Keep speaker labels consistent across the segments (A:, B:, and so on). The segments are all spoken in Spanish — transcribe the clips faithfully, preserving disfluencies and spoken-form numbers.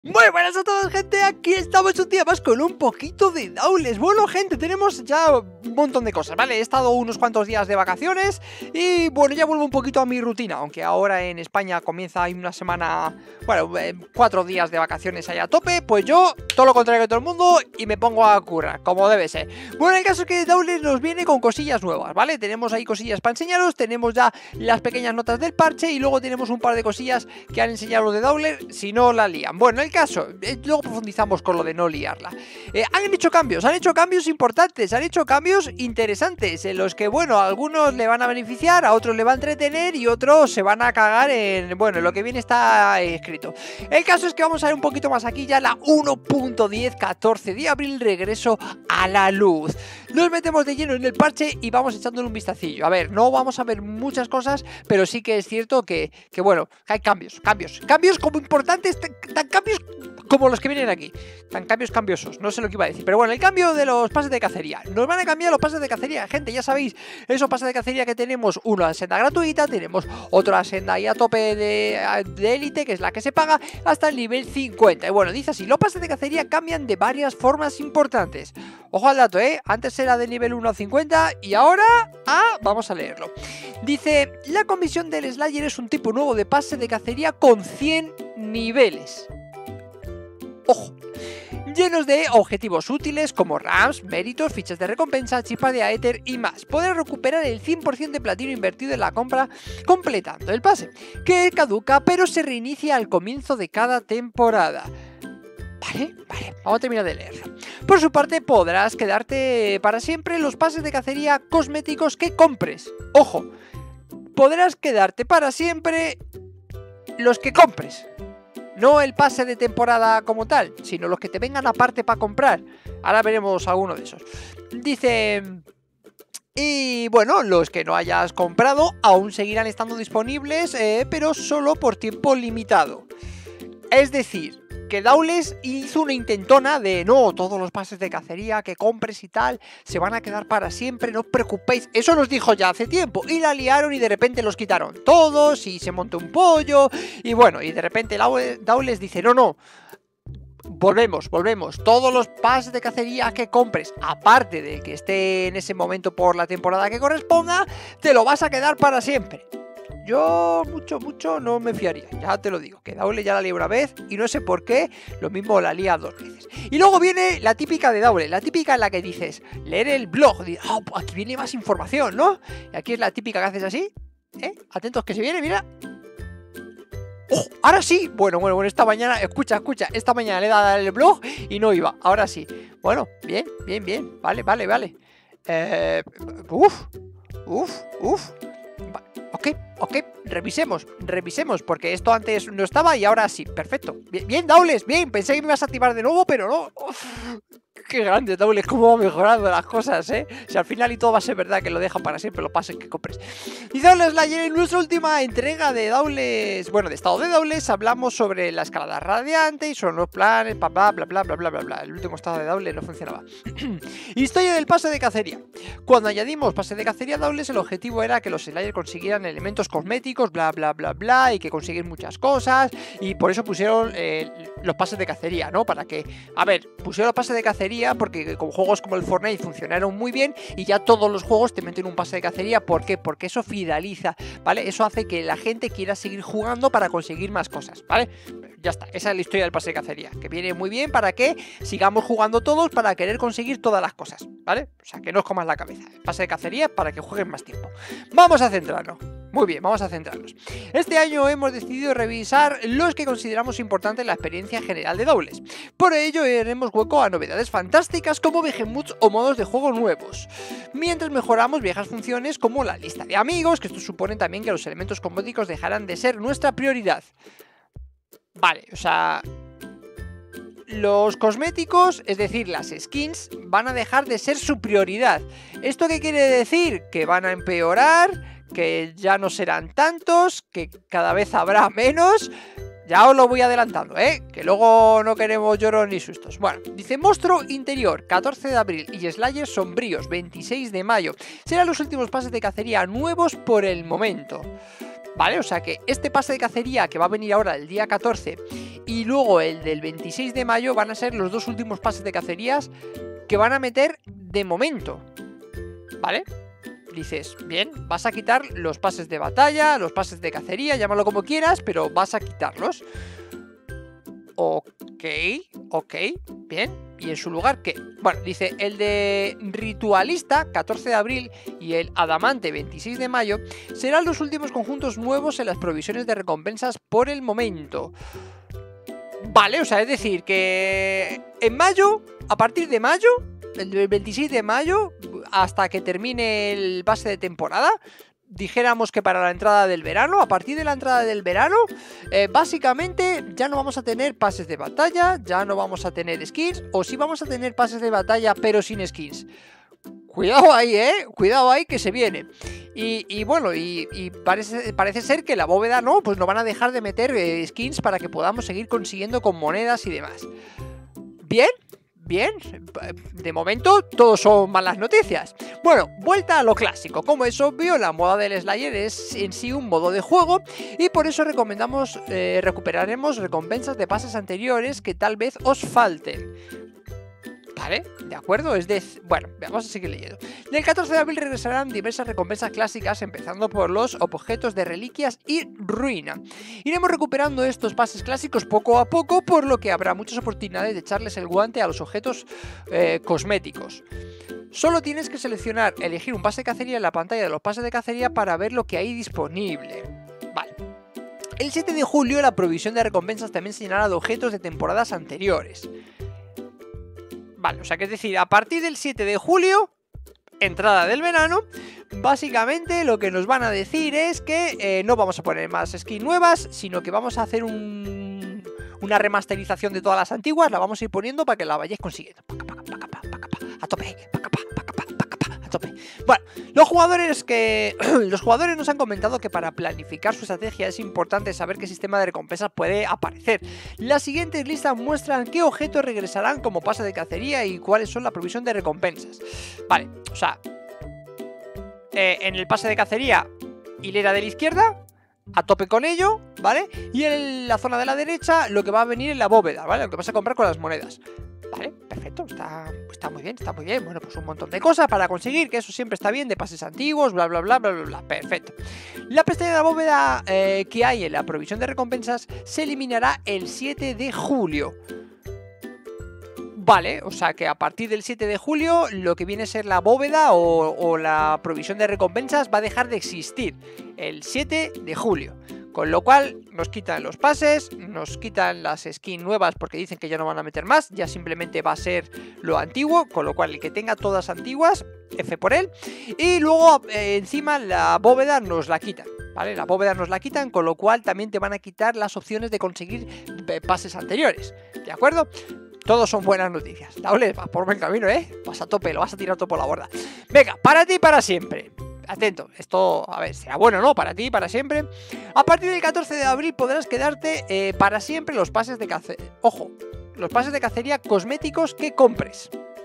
A: Muy buenas a todos, gente, aquí estamos un día más con un poquito de Dowles. Bueno, gente, tenemos ya un montón de cosas, ¿vale? He estado unos cuantos días de vacaciones y, bueno, ya vuelvo un poquito a mi rutina. Aunque ahora en España comienza una semana, bueno, eh, cuatro días de vacaciones ahí a tope. Pues yo, todo lo contrario que todo el mundo, y me pongo a currar, como debe ser. Bueno, el caso es que Dowles nos viene con cosillas nuevas, ¿vale? Tenemos ahí cosillas para enseñaros, tenemos ya las pequeñas notas del parche y luego tenemos un par de cosillas que han enseñado los de Dowles, si no la lían. Bueno, el caso, eh, luego profundizamos con lo de no liarla. Eh, han hecho cambios, han hecho cambios importantes, han hecho cambios interesantes, en los que, bueno, a algunos le van a beneficiar, a otros le va a entretener y otros se van a cagar en, bueno, lo que bien está escrito. El caso es que vamos a ver un poquito más aquí ya la uno punto diez catorce de abril, regreso a la luz. Nos metemos de lleno en el parche y vamos echándole un vistacillo. A ver, no vamos a ver muchas cosas, pero sí que es cierto que, que bueno, hay cambios, cambios, cambios como importantes, tan, tan cambios como los que vienen aquí, tan cambios cambiosos, no sé lo que iba a decir, pero bueno, el cambio de los pases de cacería, nos van a cambiar los pases de cacería, gente, ya sabéis, esos pases de cacería que tenemos, uno a senda gratuita, tenemos otro a senda ahí a tope de élite, que es la que se paga, hasta el nivel cincuenta, y bueno, dice así, los pases de cacería cambian de varias formas importantes, ojo al dato, eh, antes era de nivel uno a cincuenta, y ahora, ah, vamos a leerlo, dice, la comisión del Slayer es un tipo nuevo de pase de cacería con cien niveles. Ojo, llenos de objetivos útiles como rams, méritos, fichas de recompensa, chispas de aether y más. Podrás recuperar el cien por ciento de platino invertido en la compra completando el pase, que caduca pero se reinicia al comienzo de cada temporada. Vale, vale, vamos a terminar de leerlo. Por su parte, podrás quedarte para siempre los pases de cacería cosméticos que compres. Ojo, podrás quedarte para siempre los que compres. No el pase de temporada como tal, sino los que te vengan aparte para comprar. Ahora veremos alguno de esos. Dice... Y bueno, los que no hayas comprado aún seguirán estando disponibles, eh, pero solo por tiempo limitado. Es decir, que Dowles hizo una intentona de no, todos los pases de cacería que compres y tal se van a quedar para siempre, no os preocupéis. Eso nos dijo ya hace tiempo y la liaron y de repente los quitaron todos y se montó un pollo y bueno, y de repente Dowles dice no, no, volvemos, volvemos, todos los pases de cacería que compres, aparte de que esté en ese momento por la temporada que corresponda, te lo vas a quedar para siempre. Yo mucho, mucho no me fiaría, ya te lo digo, que Dowles ya la lié una vez y no sé por qué, lo mismo la lía dos veces. Y luego viene la típica de Dowles, la típica en la que dices, leer el blog, oh, aquí viene más información, ¿no? Y aquí es la típica que haces así, ¿eh? Atentos que se viene, mira. ¡Oh! Ahora sí, bueno, bueno, bueno, esta mañana, escucha, escucha, esta mañana le he dado el blog y no iba, ahora sí. Bueno, bien, bien, bien, vale, vale, vale. Eh, uf, uf, uf. Ok, ok, revisemos, revisemos, porque esto antes no estaba y ahora sí, perfecto. Bien, bien Dowles, bien, pensé que me ibas a activar de nuevo, pero no. Uf, qué grande, Dowles, cómo va mejorando las cosas, ¿eh? Si al final y todo va a ser verdad que lo dejan para siempre, lo pasen que compres. Y Dowles Slayer, en nuestra última entrega de Dowles, bueno, de estado de Dowles, hablamos sobre la escalada radiante y sobre los planes, bla, bla, bla, bla, bla, bla, bla, bla. El último estado de Dowles no funcionaba. Historia del pase de cacería. Cuando añadimos pase de cacería a Dowles, el objetivo era que los Slayer consiguieran elementos cosméticos, bla, bla, bla, bla, y que consiguen muchas cosas, y por eso pusieron eh, los pases de cacería, ¿no? Para que, a ver, pusieron los pases de cacería porque con juegos como el Fortnite funcionaron muy bien y ya todos los juegos te meten un pase de cacería. ¿Por qué? Porque eso fideliza, ¿vale? Eso hace que la gente quiera seguir jugando para conseguir más cosas, ¿vale? Ya está, esa es la historia del pase de cacería, que viene muy bien para que sigamos jugando todos para querer conseguir todas las cosas, ¿vale? O sea, que no os comas la cabeza. El pase de cacería es para que jueguen más tiempo. Vamos a centrarnos. Muy bien, vamos a centrarnos. Este año hemos decidido revisar los que consideramos importantes en la experiencia general de Dowles. Por ello, haremos hueco a novedades fantásticas como Behemoths o modos de juego nuevos, mientras mejoramos viejas funciones como la lista de amigos, que esto supone también que los elementos cosméticos dejarán de ser nuestra prioridad. Vale, o sea... Los cosméticos, es decir, las skins, van a dejar de ser su prioridad. ¿Esto qué quiere decir? Que van a empeorar, que ya no serán tantos, que cada vez habrá menos. Ya os lo voy adelantando, ¿eh? Que luego no queremos lloros ni sustos. Bueno, dice Monstruo Interior, catorce de abril, y Slayer Sombríos, veintiséis de mayo. Serán los últimos pases de cacería nuevos por el momento. ¿Vale? O sea que este pase de cacería que va a venir ahora el día catorce y luego el del veintiséis de mayo van a ser los dos últimos pases de cacerías que van a meter de momento, ¿vale? Dices, bien, vas a quitar los pases de batalla, los pases de cacería, llámalo como quieras, pero vas a quitarlos. Ok, ok, bien. ¿Y en su lugar qué? Bueno, dice, el de Ritualista, catorce de abril, y el Adamante, veintiséis de mayo, serán los últimos conjuntos nuevos en las provisiones de recompensas por el momento. Vale, o sea, es decir, que en mayo, a partir de mayo, el veintiséis de mayo, hasta que termine el pase de temporada, dijéramos que para la entrada del verano, a partir de la entrada del verano, eh, básicamente ya no vamos a tener pases de batalla, ya no vamos a tener skins, o sí vamos a tener pases de batalla pero sin skins. Cuidado ahí, eh, cuidado ahí que se viene. Y, y bueno, y, y parece, parece ser que la bóveda no, pues no van a dejar de meter eh, skins para que podamos seguir consiguiendo con monedas y demás. Bien. Bien, de momento todos son malas noticias. Bueno, vuelta a lo clásico. Como es obvio, la moda del Slayer es en sí un modo de juego y por eso recomendamos, eh, recuperaremos recompensas de pases anteriores que tal vez os falten. ¿Vale? ¿De acuerdo? Es de... Bueno, vamos a seguir leyendo. Del catorce de abril regresarán diversas recompensas clásicas, empezando por los objetos de reliquias y ruina. Iremos recuperando estos pases clásicos poco a poco, por lo que habrá muchas oportunidades de echarles el guante a los objetos eh, cosméticos. Solo tienes que seleccionar, elegir un pase de cacería en la pantalla de los pases de cacería para ver lo que hay disponible. Vale. El siete de julio la provisión de recompensas también se llenará de objetos de temporadas anteriores. Vale, o sea que es decir, a partir del siete de julio, entrada del verano, básicamente lo que nos van a decir es que eh, no vamos a poner más skins nuevas, sino que vamos a hacer un, una remasterización de todas las antiguas, la vamos a ir poniendo para que la vayáis consiguiendo. A tope, a tope. Bueno, los jugadores que los jugadores nos han comentado que para planificar su estrategia es importante saber qué sistema de recompensas puede aparecer. Las siguientes listas muestran qué objetos regresarán como pase de cacería y cuáles son la provisión de recompensas. Vale, o sea, eh, en el pase de cacería, hilera de la izquierda, a tope con ello, ¿vale? Y en la zona de la derecha, lo que va a venir en la bóveda, ¿vale? Lo que vas a comprar con las monedas. Vale, perfecto, está, está muy bien, está muy bien. Bueno, pues un montón de cosas para conseguir, que eso siempre está bien, de pases antiguos, bla, bla, bla, bla, bla, bla. Perfecto. La pestaña de la bóveda eh, que hay en la provisión de recompensas se eliminará el siete de julio. Vale, o sea que a partir del siete de julio lo que viene a ser la bóveda o, o la provisión de recompensas va a dejar de existir el siete de julio. Con lo cual nos quitan los pases, nos quitan las skins nuevas porque dicen que ya no van a meter más, ya simplemente va a ser lo antiguo, con lo cual el que tenga todas antiguas, F por él. Y luego eh, encima la bóveda nos la quitan, ¿vale? La bóveda nos la quitan, con lo cual también te van a quitar las opciones de conseguir eh, pases anteriores, ¿de acuerdo? Todos son buenas noticias. Daule, vas por buen camino, ¿eh? Vas a tope, lo vas a tirar todo por la borda. Venga, para ti y para siempre. Atento, esto, a ver, será bueno, ¿no? Para ti y para siempre. A partir del catorce de abril podrás quedarte eh, para siempre los pases de cacería. Ojo, los pases de cacería cosméticos que compres.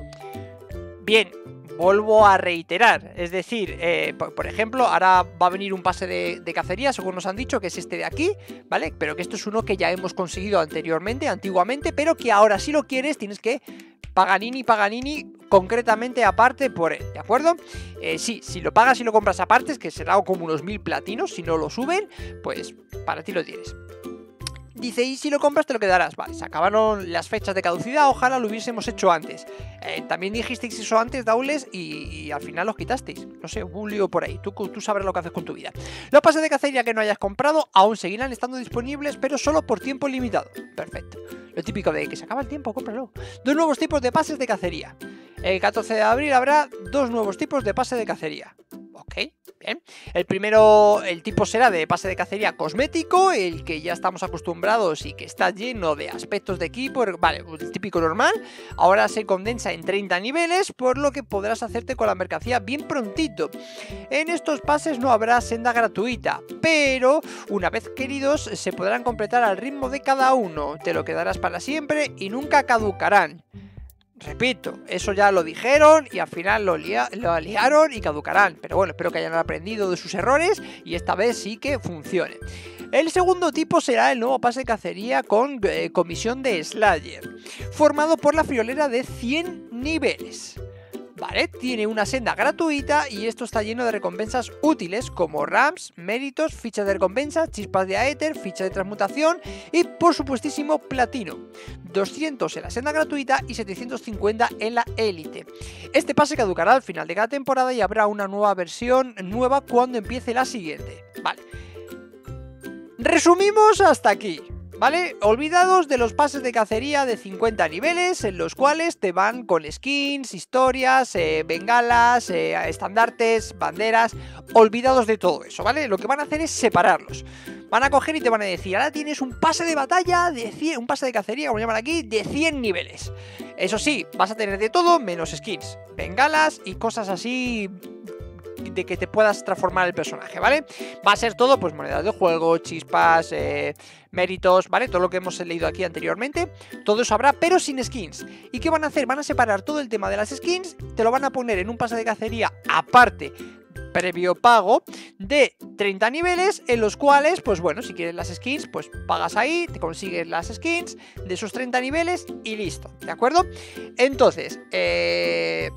A: Bien, vuelvo a reiterar, es decir, eh, por, por ejemplo, ahora va a venir un pase de, de cacería, según nos han dicho, que es este de aquí, ¿vale? Pero que esto es uno que ya hemos conseguido anteriormente, antiguamente, pero que ahora si lo quieres tienes que Paganini, Paganini, concretamente aparte por él, ¿de acuerdo? Eh, sí, si lo pagas y lo compras aparte, es que será como unos mil platinos, si no lo suben, pues para ti lo tienes. Dice, y si lo compras te lo quedarás. Vale, se acabaron las fechas de caducidad, ojalá lo hubiésemos hecho antes. Eh, también dijisteis eso antes, Daules, y, y al final los quitasteis. No sé, hubo un lío por ahí, tú, tú sabrás lo que haces con tu vida. Los pases de cacería que no hayas comprado aún seguirán estando disponibles, pero solo por tiempo limitado. Perfecto. Lo típico de que se acaba el tiempo, cómpralo. Dos nuevos tipos de pases de cacería. El catorce de abril habrá dos nuevos tipos de pase de cacería. Ok, bien. El primero, el tipo será de pase de cacería cosmético, el que ya estamos acostumbrados y que está lleno de aspectos de equipo, vale, el típico normal. Ahora se condensa en treinta niveles, por lo que podrás hacerte con la mercancía bien prontito. En estos pases no habrá senda gratuita, pero una vez queridos se podrán completar al ritmo de cada uno. Te lo quedarás para siempre y nunca caducarán. Repito, eso ya lo dijeron y al final lo, lia lo liaron y caducarán. Pero bueno, espero que hayan aprendido de sus errores y esta vez sí que funcione. El segundo tipo será el nuevo pase de cacería con eh, comisión de Slayer, formado por la friolera de cien niveles. Vale, tiene una senda gratuita y esto está lleno de recompensas útiles como rams, méritos, fichas de recompensa, chispas de aether, ficha de transmutación y por supuestísimo platino. doscientos en la senda gratuita y setecientos cincuenta en la élite. Este pase caducará al final de cada temporada y habrá una nueva versión nueva cuando empiece la siguiente. Vale. Resumimos hasta aquí. ¿Vale? Olvidados de los pases de cacería de cincuenta niveles en los cuales te van con skins, historias, eh, bengalas, eh, estandartes, banderas. Olvidados de todo eso, ¿vale? Lo que van a hacer es separarlos. Van a coger y te van a decir, ahora tienes un pase de batalla de cien, un pase de cacería, como llaman aquí, de cien niveles. Eso sí, vas a tener de todo menos skins, bengalas y cosas así de que te puedas transformar el personaje, ¿vale? Va a ser todo, pues, monedas de juego, chispas, eh, méritos, ¿vale? Todo lo que hemos leído aquí anteriormente, todo eso habrá, pero sin skins. ¿Y qué van a hacer? Van a separar todo el tema de las skins, te lo van a poner en un pase de cacería aparte, previo pago, de treinta niveles, en los cuales, pues bueno, si quieres las skins, pues pagas ahí, te consigues las skins de esos treinta niveles y listo, ¿de acuerdo? Entonces, eh...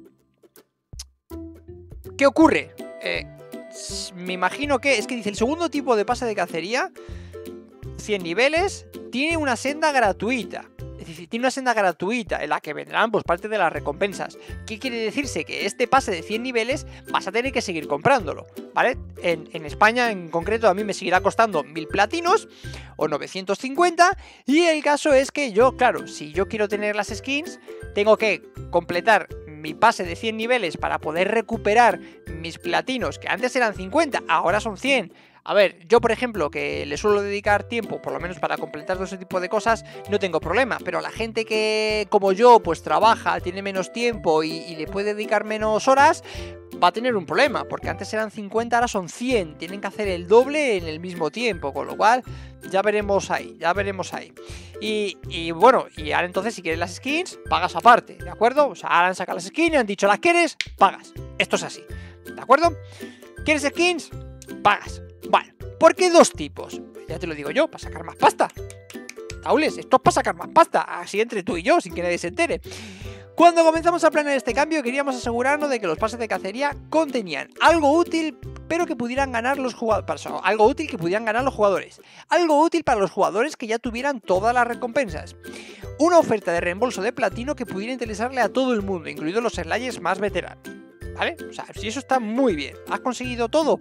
A: ¿qué ocurre? Eh, me imagino que es que dice el segundo tipo de pase de cacería, cien niveles, tiene una senda gratuita. Es decir, tiene una senda gratuita en la que vendrán pues parte de las recompensas. ¿Qué quiere decirse? Que este pase de cien niveles vas a tener que seguir comprándolo, ¿vale? En, en España en concreto a mí me seguirá costando mil platinos o novecientos cincuenta y el caso es que yo, claro, si yo quiero tener las skins, tengo que completar mi pase de cien niveles para poder recuperar mis platinos, que antes eran cincuenta, ahora son cien. A ver, yo por ejemplo, que le suelo dedicar tiempo, por lo menos para completar todo ese tipo de cosas, no tengo problema, pero la gente que, como yo, pues trabaja, tiene menos tiempo y, y le puede dedicar menos horas, va a tener un problema, porque antes eran cincuenta, ahora son cien, tienen que hacer el doble en el mismo tiempo, con lo cual ya veremos ahí, ya veremos ahí. Y, y bueno, y ahora entonces si quieres las skins, pagas aparte, ¿de acuerdo? O sea, ahora han sacado las skins y han dicho, ¿las quieres? Pagas. Esto es así, ¿de acuerdo? ¿Quieres skins? Pagas. Vale, ¿por qué dos tipos? Ya te lo digo yo, para sacar más pasta. Taules, esto es para sacar más pasta, así entre tú y yo, sin que nadie se entere. Cuando comenzamos a planear este cambio, queríamos asegurarnos de que los pases de cacería contenían algo útil, pero que pudieran ganar los jugadores. Algo útil que pudieran ganar los jugadores. Algo útil para los jugadores que ya tuvieran todas las recompensas. Una oferta de reembolso de platino que pudiera interesarle a todo el mundo, incluidos los slayers más veteranos. ¿Vale? O sea, si eso está muy bien. ¿Has conseguido todo?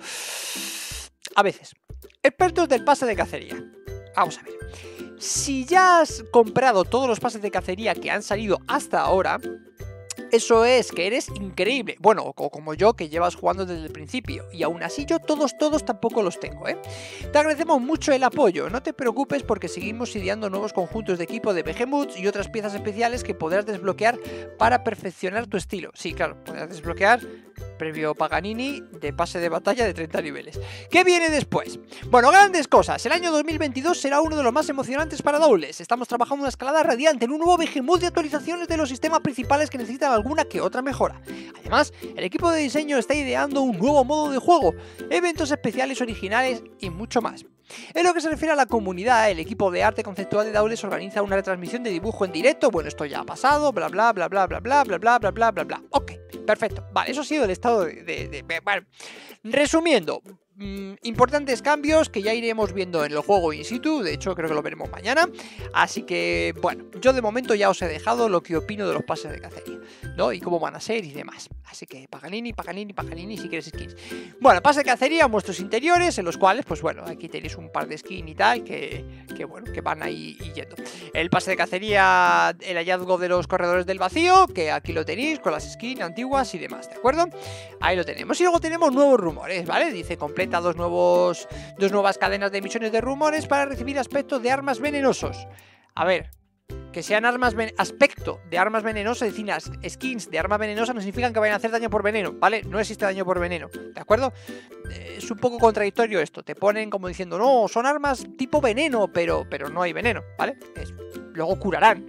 A: A veces. Expertos del pase de cacería. Vamos a ver. Si ya has comprado todos los pases de cacería que han salido hasta ahora, eso es que eres increíble. Bueno, o como yo, que llevas jugando desde el principio. Y aún así yo todos, todos tampoco los tengo, ¿eh? Te agradecemos mucho el apoyo. No te preocupes porque seguimos ideando nuevos conjuntos de equipo de Behemoths y otras piezas especiales que podrás desbloquear para perfeccionar tu estilo. Sí, claro, podrás desbloquear previo Paganini de pase de batalla de treinta niveles. ¿Qué viene después? Bueno, grandes cosas. El año dos mil veintidós será uno de los más emocionantes para Daules. Estamos trabajando una escalada radiante en un nuevo Behemoth de actualizaciones de los sistemas principales que necesitan alguna que otra mejora. Además, el equipo de diseño está ideando un nuevo modo de juego, eventos especiales originales y mucho más. En lo que se refiere a la comunidad, el equipo de arte conceptual de Daules organiza una retransmisión de dibujo en directo. Bueno, esto ya ha pasado, bla bla bla bla bla bla bla bla bla bla bla bla. Ok, perfecto. Vale, eso ha sido el estado de... de, de, de vale. Resumiendo, mmm, importantes cambios que ya iremos viendo en el juego in situ. De hecho, creo que lo veremos mañana. Así que, bueno, yo de momento ya os he dejado lo que opino de los pases de cacería, ¿no? Y cómo van a ser y demás. Así que Paganini, Paganini, Paganini, si quieres skins. Bueno, pase de cacería, vuestros interiores, en los cuales, pues bueno, aquí tenéis un par de skins y tal, que, que bueno, que van ahí yendo. El pase de cacería, el hallazgo de los corredores del vacío, que aquí lo tenéis, con las skins antiguas y demás, ¿de acuerdo? Ahí lo tenemos. Y luego tenemos nuevos rumores, ¿vale? Dice, completa dos, nuevos, dos nuevas cadenas de misiones de rumores para recibir aspectos de armas venenosos. A ver... Que sean armas, aspecto de armas venenosas, es decir, skins de armas venenosas no significan que vayan a hacer daño por veneno, ¿vale? No existe daño por veneno, ¿de acuerdo? Es un poco contradictorio esto, te ponen como diciendo, no, son armas tipo veneno, pero, pero no hay veneno, ¿vale? Es, luego curarán,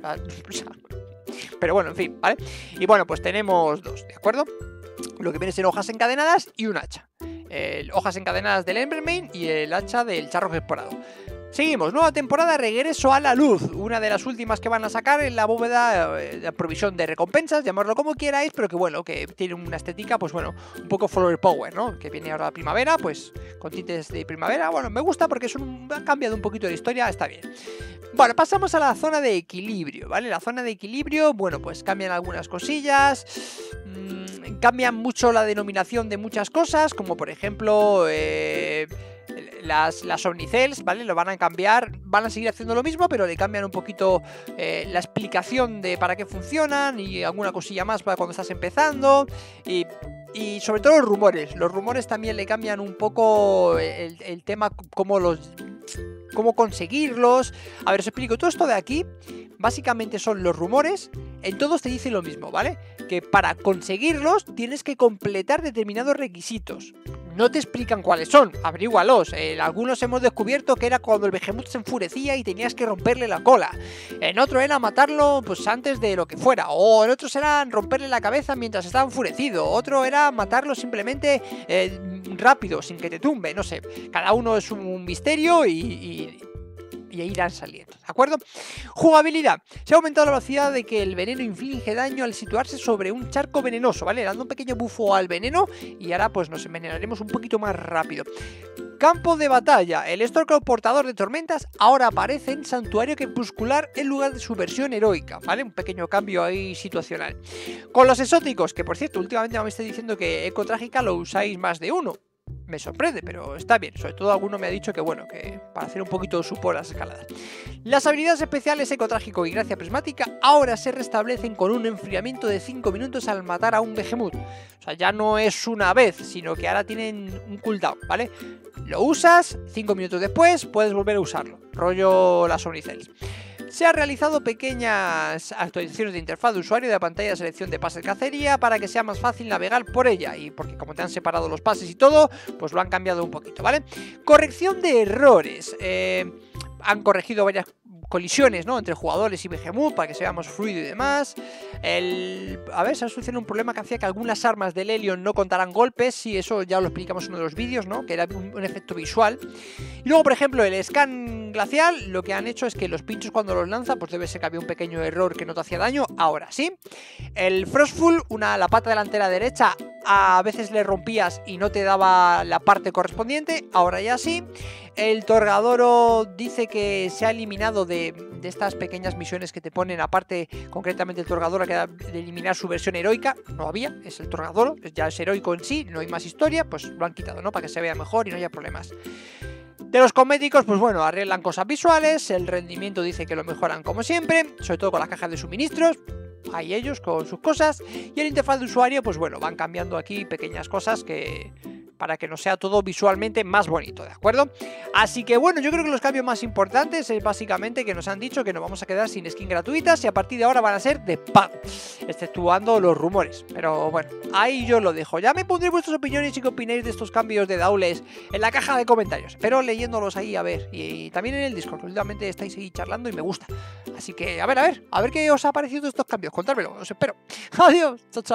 A: pero bueno, en fin, ¿vale? Y bueno, pues tenemos dos, ¿de acuerdo? Lo que viene a ser hojas encadenadas y un hacha. eh, hojas encadenadas del Embermane y el hacha del charro esporado. Seguimos, nueva temporada, regreso a la luz. Una de las últimas que van a sacar en la bóveda de provisión de recompensas, llamarlo como queráis, pero que bueno, que tiene una estética, pues bueno, un poco Flower Power, ¿no? Que viene ahora la primavera, pues con tintes de primavera. Bueno, me gusta porque es un, ha cambiado un poquito de historia, está bien. Bueno, pasamos a la zona de equilibrio, ¿vale? La zona de equilibrio, bueno, pues cambian algunas cosillas, mmm, cambian mucho la denominación de muchas cosas, como por ejemplo... Eh, Las, las Omnicells, ¿vale? Lo van a cambiar, van a seguir haciendo lo mismo, pero le cambian un poquito eh, la explicación de para qué funcionan y alguna cosilla más para cuando estás empezando. Y, y sobre todo los rumores. Los rumores también le cambian un poco el, el tema, cómo los... cómo conseguirlos. A ver, os explico. Todo esto de aquí básicamente son los rumores. En todos te dice lo mismo, ¿vale? Que para conseguirlos tienes que completar determinados requisitos. No te explican cuáles son, averígualos. En algunos hemos descubierto que era cuando el Behemoth se enfurecía y tenías que romperle la cola. En otro era matarlo pues antes de lo que fuera. O en otros era romperle la cabeza mientras estaba enfurecido. Otro era matarlo simplemente eh, rápido, sin que te tumbe. No sé, cada uno es un misterio y... y y ahí irán saliendo, ¿de acuerdo? Jugabilidad. Se ha aumentado la velocidad de que el veneno inflige daño al situarse sobre un charco venenoso, ¿vale? Dando un pequeño bufo al veneno y ahora pues nos envenenaremos un poquito más rápido. Campo de batalla. El Stormcloud portador de tormentas ahora aparece en Santuario Crepuscular en lugar de su versión heroica, ¿vale? Un pequeño cambio ahí situacional. Con los exóticos, que por cierto, últimamente me estáis diciendo que Eco Trágica lo usáis más de uno. Me sorprende, pero está bien. Sobre todo alguno me ha dicho que bueno, que para hacer un poquito de support a las escaladas. Las habilidades especiales Eco Trágico y Gracia Prismática ahora se restablecen con un enfriamiento de cinco minutos al matar a un Behemoth. O sea, ya no es una vez, sino que ahora tienen un cooldown, ¿vale? Lo usas, cinco minutos después puedes volver a usarlo. Rollo las Omnicells. Se han realizado pequeñas actualizaciones de interfaz de usuario de la pantalla de selección de pases de cacería para que sea más fácil navegar por ella y porque como te han separado los pases y todo, pues lo han cambiado un poquito, ¿vale? Corrección de errores. Eh, han corregido varias colisiones, ¿no? Entre jugadores y Behemoth para que sea más fluido y demás. El... A ver, se ha solucionado un problema que hacía que algunas armas del Hellion no contaran golpes y eso ya lo explicamos en uno de los vídeos, ¿no? Que era un, un efecto visual. Y luego, por ejemplo, el scan glacial, lo que han hecho es que los pinchos cuando los lanza, pues debe ser que había un pequeño error que no te hacía daño, ahora sí. El Frostful, una, la pata delantera derecha, a veces le rompías y no te daba la parte correspondiente, ahora ya sí. El Torgadoro dice que se ha eliminado de, de estas pequeñas misiones que te ponen, aparte, concretamente el Torgadoro que era de eliminar su versión heroica, no había, es el Torgadoro, ya es heroico en sí, no hay más historia, pues lo han quitado, ¿no? Para que se vea mejor y no haya problemas. De los cosméticos, pues bueno, arreglan cosas visuales, el rendimiento dice que lo mejoran como siempre, sobre todo con las cajas de suministros, hay ellos con sus cosas, y el interfaz de usuario, pues bueno, van cambiando aquí pequeñas cosas que... para que nos sea todo visualmente más bonito, ¿de acuerdo? Así que bueno, yo creo que los cambios más importantes es básicamente que nos han dicho que nos vamos a quedar sin skin gratuitas y a partir de ahora van a ser de pago, exceptuando los rumores. Pero bueno, ahí yo lo dejo. Ya me pondré vuestras opiniones y qué opináis de estos cambios de Daules en la caja de comentarios, pero leyéndolos ahí a ver, y, y también en el Discord, últimamente estáis ahí charlando y me gusta. Así que a ver, a ver, a ver qué os ha parecido estos cambios, contármelo, os espero. Adiós, chao, chao.